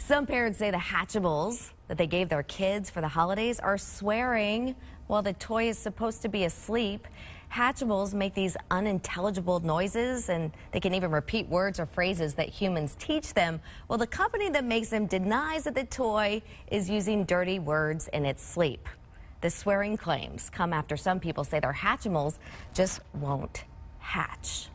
Some parents say the Hatchimals that they gave their kids for the holidays are swearing while the toy is supposed to be asleep. Hatchimals make these unintelligible noises, and they can even repeat words or phrases that humans teach them. Well, the company that makes them denies that the toy is using dirty words in its sleep. The swearing claims come after some people say their Hatchimals just won't hatch.